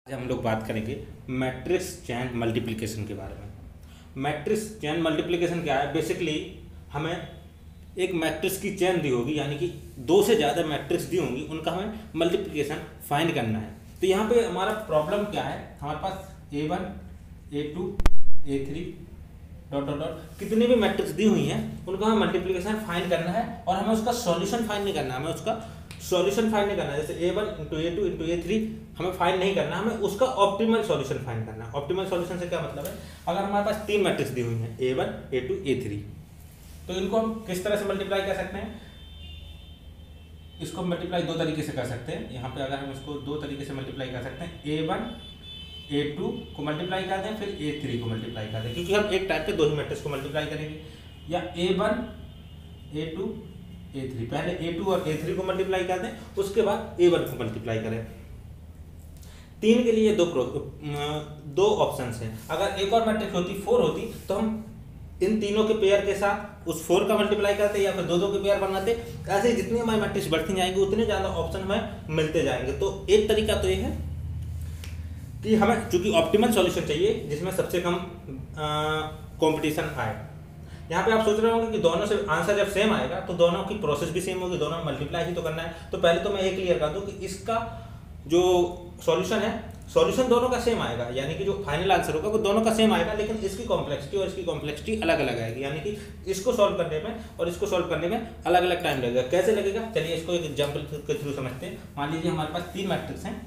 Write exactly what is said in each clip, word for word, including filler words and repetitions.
हम लोग बात करेंगे मैट्रिक्स चेन मल्टीप्लिकेशन के बारे में। मैट्रिक्स चेन मल्टीप्लिकेशन क्या है? बेसिकली हमें एक मैट्रिक्स की चेन दी होगी, यानी कि दो से ज़्यादा मैट्रिक्स दी होंगी, उनका हमें मल्टीप्लिकेशन फाइंड करना है। तो यहाँ पे हमारा प्रॉब्लम क्या है, हमारे पास A one A two A three dot dot dot कितनी भी मैट्रिक्स दी हुई हैं उनका हमें मल्टीप्लिकेशन फाइंड करना है और हमें उसका सॉल्यूशन फाइंड नहीं करना है। हमें उसका सॉल्यूशन फाइंड नहीं करना है। जैसे A one into A two into A three हमें फाइंड नहीं करना, हमें उसका ऑप्टिमल सॉल्यूशन फाइंड करना है। ऑप्टिमल सॉल्यूशन से क्या मतलब है, अगर हमारे पास तीन मैट्रिक्स दी हुई हैं A one A two A three, तो इनको हम किस तरह से मल्टीप्लाई कर सकते हैं? इसको मल्टीप्लाई दो तरीके से कर सकते हैं। यहाँ पे अगर हम इसको दो तरीके से मल्टीप्लाई कर सकते हैं, ए वन ए टू को मल्टीप्लाई कर दें, फिर ए थ्री को मल्टीप्लाई कर दें, क्योंकि हम एक टाइप के दो ही मैट्रिक्स को मल्टीप्लाई करेंगे। या A one A two A three, पहले ए टू और ए थ्री को मल्टीप्लाई कर दें, उसके बाद ए वन को मल्टीप्लाई करें। तीन के लिए दो दो ऑप्शंस हैं। अगर एक और मैट्रिक्स होती फोर होती तो हम इन तीनों के पेयर के साथ उस फोर का मल्टीप्लाई करते या फिर दो दो के पेयर बनाते। ऐसे जितनी हमारी मैट्रिक्स बढ़ती जाएंगी उतने ज़्यादा ऑप्शन हमें मिलते जाएंगे। तो एक तरीका तो ये है कि हमें चूंकि ऑप्टिमल सॉल्यूशन चाहिए जिसमें सबसे कम कंपटीशन आए। यहाँ पे आप सोच रहे होंगे कि दोनों से आंसर जब सेम आएगा तो दोनों की प्रोसेस भी सेम होगी, दोनों में मल्टीप्लाई ही तो करना है। तो पहले तो मैं ये क्लियर कर दूं कि इसका जो सॉल्यूशन है, सॉल्यूशन दोनों का सेम आएगा, यानी कि जो फाइनल आंसर होगा वो दोनों का सेम आएगा, लेकिन इसकी कॉम्प्लेक्सिटी और इसकी कॉम्प्लेक्सिटी अलग अलग आएगी। यानी कि इसको सॉल्व करने में और इसको सॉल्व करने में अलग अलग टाइम लगेगा। कैसे लगेगा, चलिए इसको एक एग्जाम्पल के थ्रू समझते हैं। मान लीजिए हमारे पास तीन मैट्रिक्स हैं,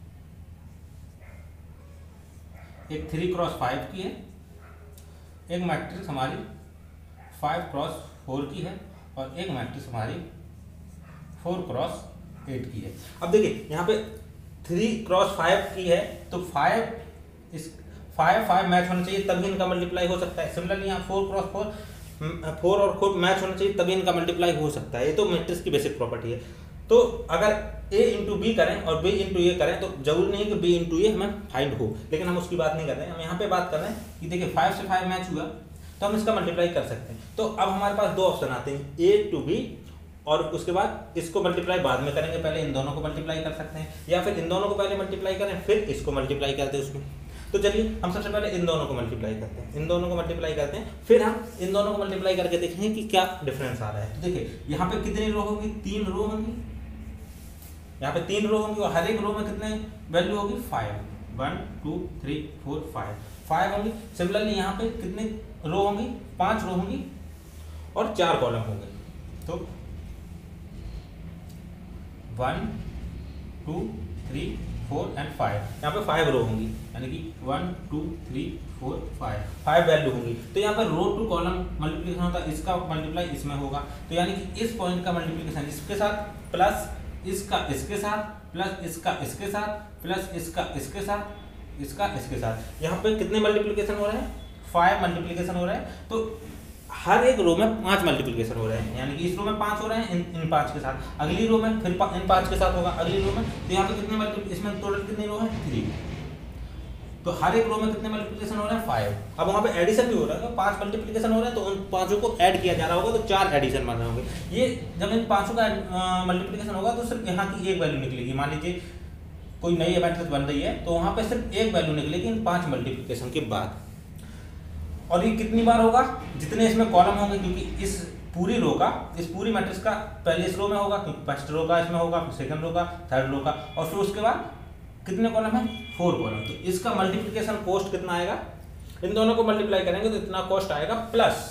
एक थ्री क्रॉस फाइव की है, एक मैट्रिक्स हमारी फाइव क्रॉस फोर की है और एक मैट्रिक्स हमारी फोर क्रॉस एट की है। अब देखिए यहाँ पे थ्री क्रॉस फाइव की है तो फाइव इस फाइव फाइव मैच होना चाहिए तभी इनका मल्टीप्लाई हो सकता है। सिमिलरली यहाँ फोर क्रॉस फोर फोर और फोर मैच होना चाहिए तभी इनका मल्टीप्लाई हो सकता है। ये तो मैट्रिक्स की बेसिक प्रॉपर्टी है। तो अगर a इंटू बी करें और b इंटू ए करें तो जरूरी नहीं कि b इंटू ए हमें फाइंड हो, लेकिन हम उसकी बात नहीं कर रहे हैं। हम यहाँ पे बात कर रहे हैं कि देखिए फाइव से फाइव मैच हुआ तो हम इसका मल्टीप्लाई कर सकते हैं। तो अब हमारे पास दो ऑप्शन आते हैं, a टू b, और उसके बाद इसको मल्टीप्लाई बाद में करेंगे, पहले इन दोनों को मल्टीप्लाई कर सकते हैं, या फिर इन दोनों को पहले मल्टीप्लाई करें फिर इसको मल्टीप्लाई करते हैं उसमें। तो चलिए हम सबसे पहले इन दोनों को मल्टीप्लाई करते हैं, इन दोनों को मल्टीप्लाई करते हैं, फिर हम इन दोनों को मल्टीप्लाई करके देखेंगे कि क्या डिफरेंस आ रहा है। तो देखिए यहाँ पे कितनी रो होगी, तीन रो होंगी, यहाँ पे तीन रो होंगी और हर एक रो में कितने वैल्यू होगी, five, one two three four five five होंगी। सिमिलरली यहाँ पे कितने रो होंगी, पांच रो होंगी और चार कॉलम होंगे। तो one two three four and five, यहाँ पे फाइव रो होंगी, यानी कि one two three four five five value होंगी। तो यहाँ पर रो टू कॉलम मल्टीप्लिकेशन होता है, इसका मल्टीप्लाई इसमें होगा। तो यानी कि इस पॉइंट का मल्टीप्लिकेशन इसके साथ प्लस इसका इसके साथ प्लस इसका इसके साथ प्लस इसका इसके साथ इसका इसके साथ, यहाँ पे कितने मल्टीप्लिकेशन हो रहे हैं, फाइव मल्टीप्लिकेशन हो रहे हैं। तो हर एक रो में पांच मल्टीप्लिकेशन हो रहे हैं, यानी कि इस रो में पांच हो रहे हैं इन इन पांच के साथ, अगली रो में फिर इन पांच के साथ होगा अगली रो में। तो यहाँ पे कितने मल्टीप्लिकेशन, इसमें टोटल कितनी रो है, थ्री। तो हर एक रो में कितने मल्टीप्लिकेशन हो रहे हैं, फाइव। अब वहाँ पे एडिशन भी हो रहा है, पांच मल्टीप्लिकेशन हो रहे हैं तो उन पांचों को ऐड किया जा रहा होगा, तो चार एडिशन बन रहे होंगे। ये जब इन पांचों का मल्टीप्लिकेशन होगा तो सिर्फ यहाँ की एक वैल्यू निकलेगी। मान लीजिए कोई नई मैट्रिक्स बन रही है तो वहाँ पे सिर्फ एक वैल्यू निकलेगी इन पांच मल्टीप्लिकेशन के बाद। और ये कितनी बार होगा, जितने इसमें कॉलम होंगे, क्योंकि इस पूरी रो का, इस पूरी मैट्रिक्स का पहले इस रो में होगा, क्योंकि फर्स्ट रो का इसमें होगा, फिर सेकंड रो का, थर्ड रो का, और फिर उसके बाद कितने कॉलम है, फोर कॉलम। तो इसका मल्टीप्लिकेशन कॉस्ट कितना आएगा, इन दोनों को मल्टीप्लाई करेंगे तो इतना कॉस्ट आएगा, प्लस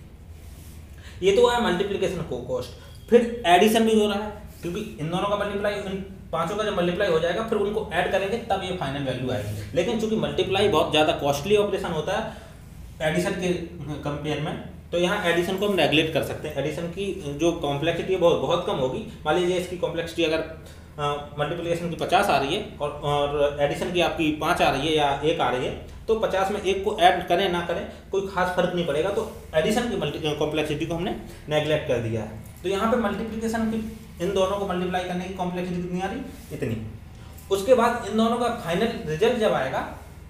ये तो है मल्टीप्लिकेशन को कॉस्ट, फिर एडिशन भी हो रहा है, क्योंकि इन दोनों का मल्टीप्लाई, इन पांचों का जब मल्टीप्लाई हो जाएगा फिर उनको ऐड करेंगे तब ये फाइनल वैल्यू आएगी। लेकिन चूंकि मल्टीप्लाई बहुत ज़्यादा कॉस्टली ऑपरेशन होता है एडिशन के कंपेयर में, तो यहाँ एडिशन को हम नेगलेक्ट कर सकते हैं। एडिशन की जो कॉम्प्लेक्सिटी है बहुत बहुत कम होगी। मान लीजिए इसकी कॉम्प्लेक्सिटी अगर मल्टीप्लिकेशन की पचास आ रही है और, और एडिशन की आपकी पाँच आ रही है या एक आ रही है, तो पचास में एक को ऐड करें ना करें कोई खास फर्क नहीं पड़ेगा। तो एडिशन की मल्टी कॉम्प्लेक्सिटी को हमने नेगलेक्ट कर दिया है। तो यहाँ पे मल्टीप्लिकेशन की इन दोनों को मल्टीप्लाई करने की कॉम्प्लेक्सिटी कितनी आ रही, इतनी। उसके बाद इन दोनों का फाइनल रिजल्ट जब आएगा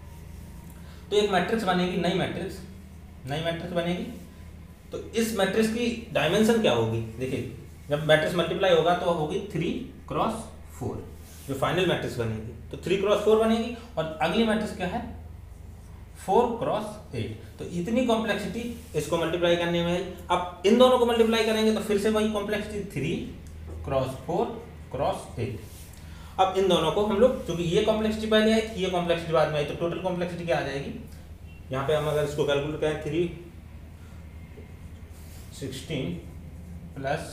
तो एक मैट्रिक्स बनेगी, नई मैट्रिक्स नई मैट्रिक्स बनेगी। तो इस मैट्रिक्स की डायमेंशन क्या होगी, देखिए जब मैट्रिक्स मल्टीप्लाई होगा तो होगी थ्री क्रॉस फोर, जो फाइनल मैट्रिक्स बनेगी। तो थ्री क्रॉस फोर बनेगी, और अगली मैट्रिक्स क्या है फोर क्रॉस एट। तो इतनी कॉम्प्लेक्सिटी इसको मल्टीप्लाई करने में है। अब इन दोनों को मल्टीप्लाई करेंगे तो फिर से वही complexity three cross four cross eight. अब इन दोनों को हम लोग, क्योंकि ये कॉम्प्लेक्सिटी पहले आई थी, ये कॉम्प्लेक्सिटी बाद में आई, तो टोटल कॉम्प्लेक्सिटी क्या आ जाएगी, यहाँ पे हम अगर इसको कैलकुलेट करें three sixteen plus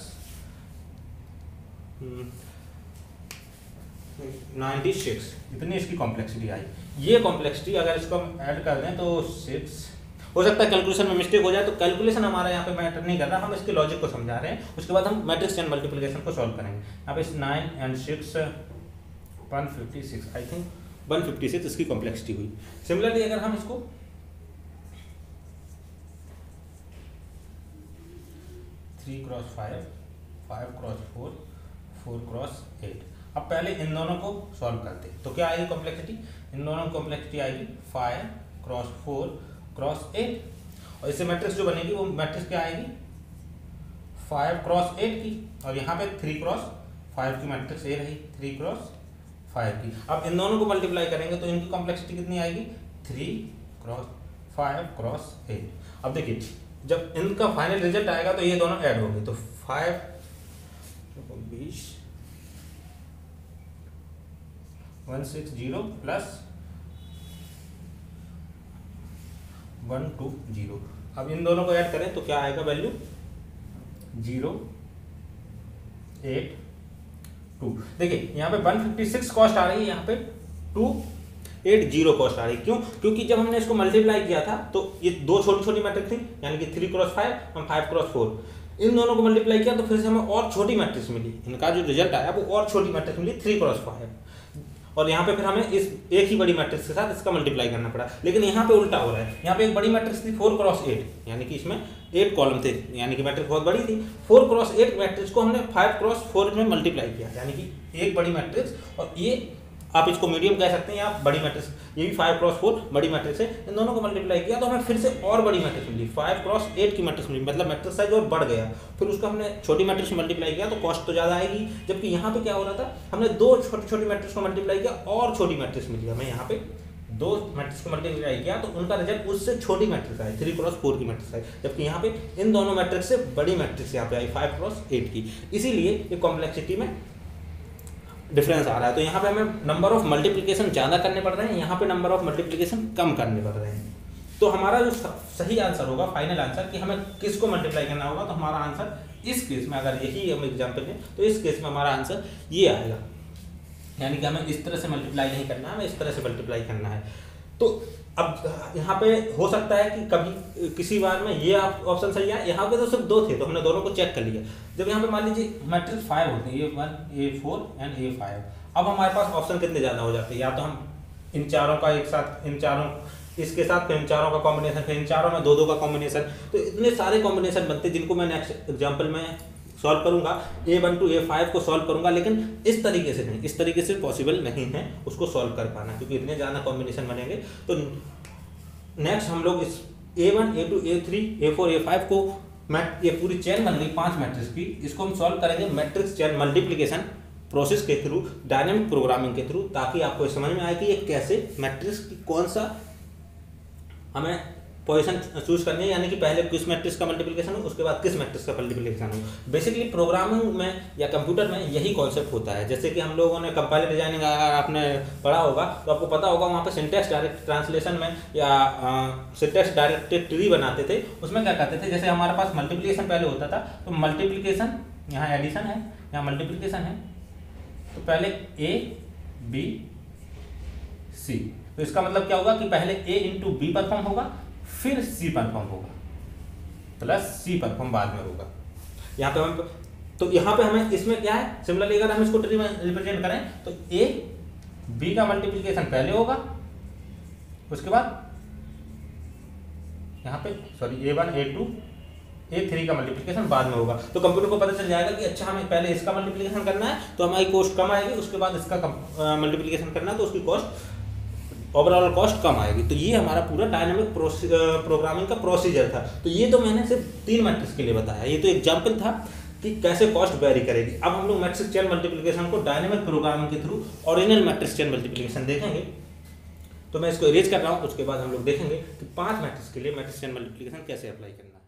ninety six, इतनी इसकी कॉम्प्लेक्सिटी आई। ये कॉम्प्लेक्सिटी अगर इसको हम ऐड कर दें तो सिक्स, हो सकता है कैलकुलेशन में मिस्टेक हो जाए, तो कैलकुलेशन हमारा यहाँ पे मैटर नहीं कर रहा, हम इसके लॉजिक को समझा रहे हैं। उसके बाद हम मैट्रिक्स एंड मल्टीप्लिकेशन को सॉल्व करेंगे। यहाँ पे nine and six one fifty six, I think one fifty six इसकी कॉम्प्लेक्सिटी हुई। सिमिलरली अगर हम इसको three cross five, five cross four, four cross eight, अब पहले इन दोनों को सॉल्व करते हैं तो क्या आएगी कॉम्प्लेक्सिटी, इन दोनों की कॉम्प्लेक्सिटी आएगी five cross four cross eight, और इससे मैट्रिक्स जो बनेगी वो मैट्रिक्स क्या आएगी फाइव क्रॉस एट की, और यहाँ पे थ्री क्रॉस फाइव की मैट्रिक्स ये रही थ्री क्रॉस फाइव की। अब इन दोनों को मल्टीप्लाई करेंगे तो इनकी कॉम्प्लेक्सिटी कितनी आएगी three cross five cross eight. अब देखिए जब इनका फाइनल रिजल्ट आएगा तो ये दोनों ऐड होंगे, तो फाइव बीस one six zero plus one two zero. अब इन दोनों को ऐड करें तो क्या आएगा वैल्यू जीरो एट टू। देखिए यहाँ पे वन फिफ्टी सिक्स कॉस्ट आ रही है, यहाँ पे टू एट जीरो कॉस्ट आ रही है। क्यों? क्योंकि जब हमने इसको मल्टीप्लाई किया था तो ये दो छोटी छोटी मैट्रिक्स थी, यानी कि थ्री क्रॉस फाइव और फाइव क्रॉस फोर, इन दोनों को मल्टीप्लाई किया तो फिर से हमें और छोटी मैट्रिक्स मिली, इनका जो रिजल्ट आया वो और छोटी मैट्रिक्स मिली थ्री क्रॉस फाइव, और यहाँ पे फिर हमें इस एक ही बड़ी मैट्रिक्स के साथ इसका मल्टीप्लाई करना पड़ा। लेकिन यहाँ पे उल्टा हो रहा है, यहाँ पे एक बड़ी मैट्रिक्स थी फोर क्रॉस एट, यानी कि इसमें एट कॉलम थे, यानी कि मैट्रिक्स बहुत बड़ी थी। फोर क्रॉस एट मैट्रिक्स को हमने फाइव क्रॉस फोर में मल्टीप्लाई किया, यानी कि एक बड़ी मैट्रिक्स, और ये आप इसको मीडियम कह सकते हैं या बड़ी मैट्रिक्स, ये भी फाइव क्रॉस फोर बड़ी मैट्रिक्स है। इन दोनों को मल्टीप्लाई किया तो हमें फिर से और बड़ी मैट्रिक्स मिली, फाइव क्रॉस एट की मैट्रिक्स मिली, मतलब मैट्रिक्स साइज और बढ़ गया। फिर उसको हमने छोटी मैट्रिक्स में मल्टीप्लाई किया तो कॉस्ट तो ज़्यादा आएगी, जबकि यहाँ पे क्या हो रहा था, हमने दो छोटी छोटी मैट्रिक्स को मल्टीप्लाई किया और छोटी मैट्रिक्स मिली हमें। यहाँ पे दो मैट्रिक्स को मल्टीप्लाई किया तो उनका रिजल्ट उससे छोटी मैट्रिक्स आई, थ्री क्रॉस फोर की मैट्रिक्स आई, जबकि यहाँ पे इन दोनों मैट्रिक्स से बड़ी मैट्रिक्स यहाँ पे आई फाइव क्रॉस एट की। इसीलिए ये कॉम्प्लेक्सिटी में डिफरेंस आ रहा है। तो यहाँ पे हमें नंबर ऑफ मल्टीप्लिकेशन ज़्यादा करने पड़ रहे हैं, यहाँ पे नंबर ऑफ मल्टीप्लिकेशन कम करने पड़ रहे हैं। तो हमारा जो सही आंसर होगा, फाइनल आंसर कि हमें किसको मल्टीप्लाई करना होगा, तो हमारा आंसर इस केस में, अगर यही हम एग्जाम्पल लें तो इस केस में हमारा आंसर ये आएगा, यानी कि हमें इस तरह से मल्टीप्लाई नहीं करना है, हमें इस तरह से मल्टीप्लाई करना है। तो अब यहाँ पे हो सकता है कि कभी किसी बार में ये ऑप्शन सही है, यहाँ पे तो सिर्फ दो थे तो हमने दोनों को चेक कर लिया। जब यहाँ पे मान लीजिए मैट्रिक्स फाइव होते हैं, A one A four and A five, अब हमारे पास ऑप्शन कितने ज़्यादा हो जाते हैं, या तो हम इन चारों का एक साथ, इन चारों इसके साथ, फिर इन चारों का कॉम्बिनेशन, फिर इन चारों में दो दो का कॉम्बिनेशन, तो इतने सारे कॉम्बिनेशन बनते हैं जिनको मैं नेक्स्ट एग्जाम्पल में सॉल्व करूंगा, A one two A five को सॉल्व करूंगा, लेकिन इस तरीके से नहीं, इस तरीके से पॉसिबल नहीं है उसको सॉल्व कर पाना, क्योंकि इतने ज़्यादा कॉम्बिनेशन बनेंगे। तो नेक्स्ट हम लोग इस A one A two A three A four A five को, मैट ये पूरी चेन बन गई पांच मैट्रिक्स की, इसको हम सॉल्व करेंगे मैट्रिक्स चेन मल्टीप्लिकेशन प्रोसेस के थ्रू, डायनेमिक प्रोग्रामिंग के थ्रू, ताकि आपको समझ में आए कि ये कैसे मैट्रिक्स की कौन सा हमें पोजीशन चूज करनी है, यानी कि पहले किस मैट्रिक्स का मल्टीप्लिकेशन हो, उसके बाद किस मैट्रिक्स का मल्टीप्लिकेशन हो। बेसिकली प्रोग्रामिंग में या कंप्यूटर में यही कॉन्सेप्ट होता है। जैसे कि हम लोगों ने कंपाइलर डिजाइनिंग आपने पढ़ा होगा तो आपको पता होगा, वहाँ पे सिंटैक्स डायरेक्ट ट्रांसलेशन में या सिंटैक्स डायरेक्टेड ट्री बनाते थे। उसमें क्या करते थे, जैसे हमारे पास मल्टीप्लिकेशन पहले होता था, तो मल्टीप्लिकेशन, यहाँ एडिशन है, यहाँ मल्टीप्लिकेशन है, तो पहले ए बी सी, तो इसका मतलब क्या होगा कि पहले ए इंटू बी परफॉर्म होगा, फिर सी परफॉर्म होगा, प्लस सी परफॉर्म बाद में होगा। यहाँ पे हम, तो यहाँ पे हमें इसमें क्या है, सिमिलरली अगर हम इसको ट्री में रिप्रेजेंट करें तो ए बी का मल्टीप्लिकेशन पहले होगा, उसके बाद यहाँ पे sorry A one A two A three का मल्टीप्लिकेशन बाद में होगा। तो कंप्यूटर को पता चल जाएगा कि अच्छा हमें पहले इसका मल्टीप्लिकेशन करना है तो हमारी कॉस्ट कम आएगी, उसके बाद इसका मल्टीप्लिकेशन करना है तो उसकी कॉस्ट, ओवरऑल कॉस्ट कम आएगी। तो ये हमारा पूरा डायनामिक प्रोग्रामिंग का प्रोसीजर था। तो ये तो मैंने सिर्फ तीन मैट्रिक्स के लिए बताया, ये तो एग्जाम्पल था कि कैसे कॉस्ट वेरी करेगी। अब हम लोग मैट्रिक्स चेन मल्टीप्लिकेशन को डायनेमिक प्रोग्रामिंग के through original matrix chain multiplication देखेंगे। तो मैं इसको इरेज कर रहा हूँ, उसके बाद हम लोग देखेंगे कि पांच मैट्रिक्स के लिए मैट्रिक्स चेन मल्टीप्लिकेशन कैसे अप्लाई करना है।